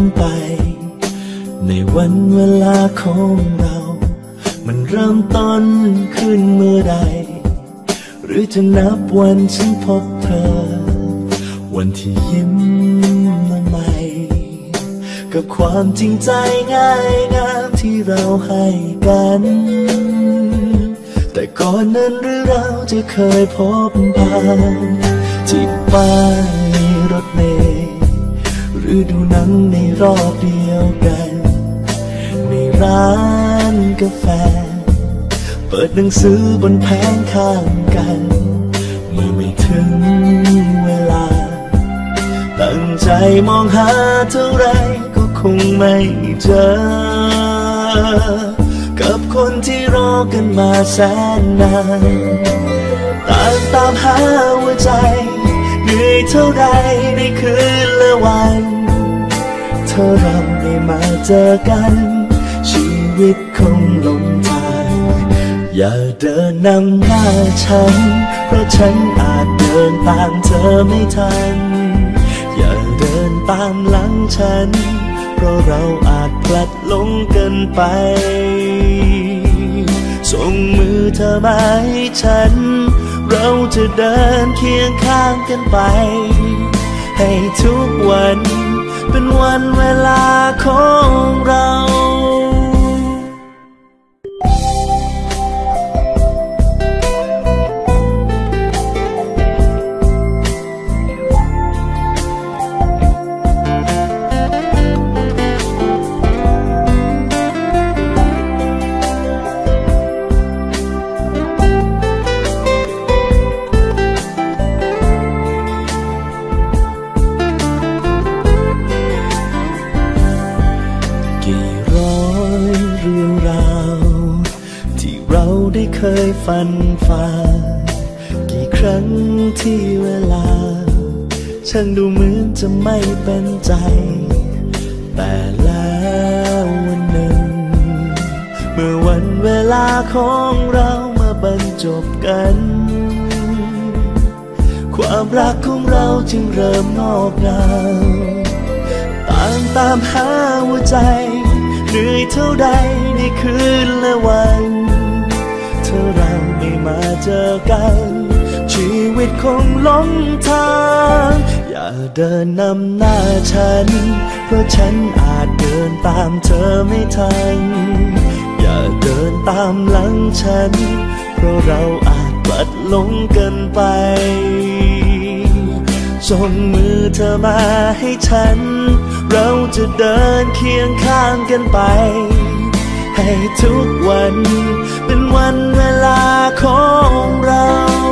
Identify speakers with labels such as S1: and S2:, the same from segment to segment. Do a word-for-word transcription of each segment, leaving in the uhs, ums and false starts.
S1: ไปในวันเวลาของเรามันเริ่มต้นขึ้นเมื่อใดหรือจะนับวันฉันพบเธอวันที่ยิ้มมาใหม่กับความจริงใจง่ายงามที่เราให้กันแต่ก่อนนั้นหรือเราจะเคยพบผ่านที่ป้ายรถเมล์หรือดูหนังในรอบเดียวกันในร้านกาแฟเปิดหนังสือบนแผงข้างกันเมื่อไม่ถึงเวลาตั้งใจมองหาเท่าไรก็คงไม่เจอกับคนที่รอกันมาแสนนานต่างตามหาหัวใจเหนื่อยเท่าไรในคืนและวันเธอเราได้มาเจอกันชีวิตคงหลงทางอย่าเดินนำหน้าฉันเพราะฉันอาจเดินตามเธอไม่ทันอย่าเดินตามหลังฉันเพราะเราอาจพลัดหลงกันไปส่งมือเธอมาให้ฉันเราจะเดินเคียงข้างกันไปให้ทุกวันเป็นวันเวลาของเราเคยฝันฝ่ากี่ครั้งที่เวลาช่างดูเหมือนจะไม่เป็นใจแต่แล้ววันหนึ่งเมื่อวันเวลาของเรามาบรรจบกันความรักของเราจึงเริ่มงอกงามต่างตามหาหัวใจเหนื่อยเท่าใดในคืนและวันเธอเราไม่มาเจอกันชีวิตคงหลงทางอย่าเดินนำหน้าฉันเพราะฉันอาจเดินตามเธอไม่ทันอย่าเดินตามหลังฉันเพราะเราอาจพลัดหลงกันไปส่งมือเธอมาให้ฉันเราจะเดินเคียงข้างกันไปให้ทุกวันเป็นวันเวลาของเรา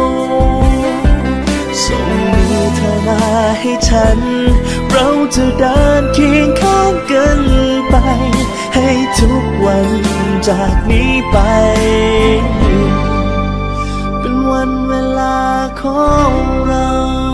S1: ส่งมือเธอมาให้ฉันเราจะเดินเคียงข้างกันไปให้ทุกวันจากนี้ไปเป็นวันเวลาของเรา